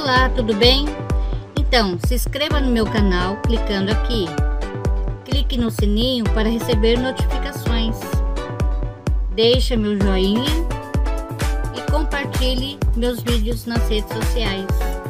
Olá, tudo bem? Então, se inscreva no meu canal clicando aqui. Clique no sininho para receber notificações. Deixe meu joinha e compartilhe meus vídeos nas redes sociais.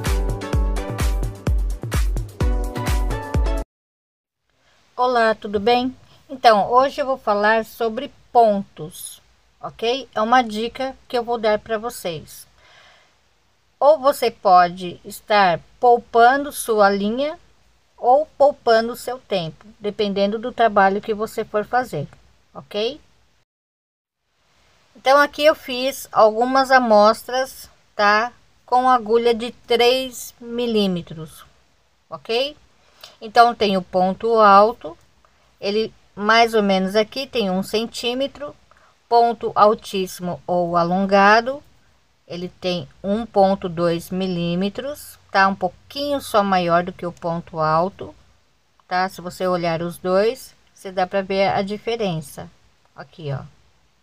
Olá, tudo bem? Então, hoje eu vou falar sobre pontos, ok? É uma dica que eu vou dar para vocês. Ou você pode estar poupando sua linha ou poupando seu tempo, dependendo do trabalho que você for fazer, ok? Então aqui eu fiz algumas amostras, tá? Com agulha de 3 milímetros, ok? Então tem o ponto alto, ele mais ou menos aqui tem 1 centímetro, ponto altíssimo ou alongado, ele tem 1,2 milímetros, tá? Um pouquinho só maior do que o ponto alto, tá? Se você olhar os dois, você dá para ver a diferença. Aqui, ó.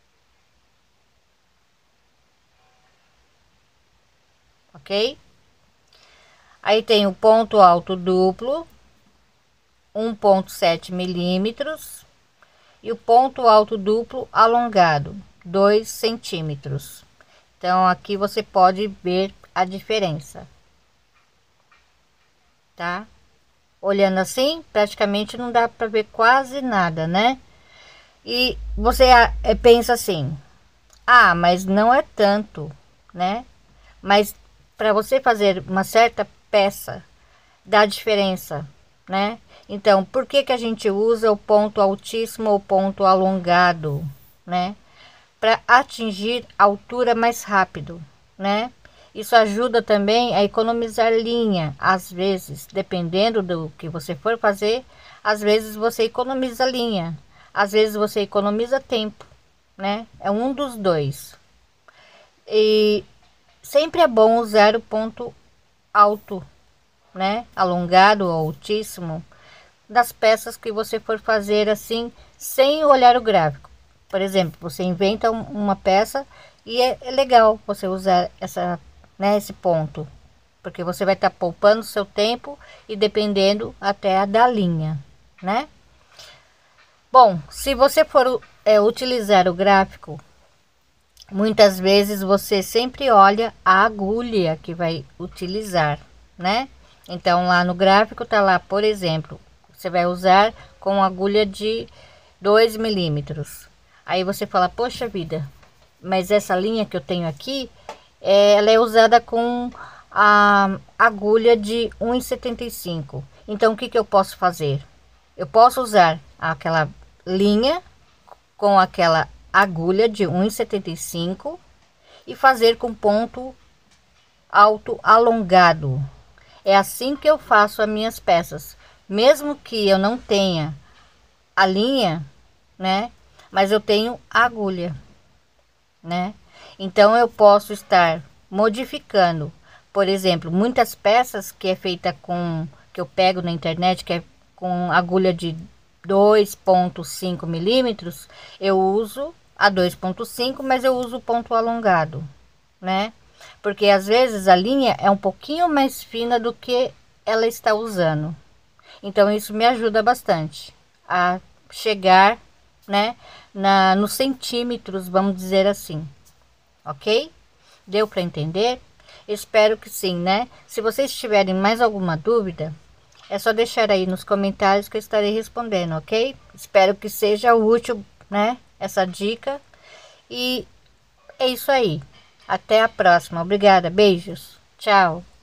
Ok? Aí tem o ponto alto duplo, 1,7 milímetros, e o ponto alto duplo alongado, 2 centímetros. Então aqui você pode ver a diferença, tá? Olhando assim, praticamente não dá para ver quase nada, né? E você pensa assim: ah, mas não é tanto, né? Mas para você fazer uma certa peça dá diferença, né? Então, por que que a gente usa o ponto altíssimo ou ponto alongado, né? Para atingir a altura mais rápido, né? Isso ajuda também a economizar linha, às vezes, dependendo do que você for fazer, às vezes você economiza linha, às vezes você economiza tempo, né? É um dos dois. E sempre é bom usar o ponto alto, né? Alongado ou altíssimo das peças que você for fazer assim, sem olhar o gráfico. Por exemplo, você inventa uma peça e é legal você usar esse ponto, porque você vai estar poupando seu tempo e dependendo até da linha, né? Bom, se você for utilizar o gráfico, muitas vezes você sempre olha a agulha que vai utilizar, né? Então lá no gráfico tá lá, por exemplo, você vai usar com agulha de 2 milímetros. Aí você fala, poxa vida, mas essa linha que eu tenho aqui, ela é usada com a agulha de 1,75. Então o que que eu posso fazer? Eu posso usar aquela linha com aquela agulha de 1,75 e fazer com ponto alto alongado. É assim que eu faço as minhas peças, mesmo que eu não tenha a linha, né? Mas eu tenho a agulha, né? Então eu posso estar modificando, por exemplo, muitas peças que é feita com, que eu pego na internet, que é com agulha de 2,5 milímetros, eu uso a 2,5, mas eu uso o ponto alongado, né? Porque às vezes a linha é um pouquinho mais fina do que ela está usando. Então isso me ajuda bastante a chegar, né, nos centímetros, vamos dizer assim, ok? Deu para entender? Espero que sim, né? Se vocês tiverem mais alguma dúvida, é só deixar aí nos comentários que eu estarei respondendo, ok? Espero que seja útil, né, essa dica. E é isso aí. Até a próxima. Obrigada. Beijos. Tchau.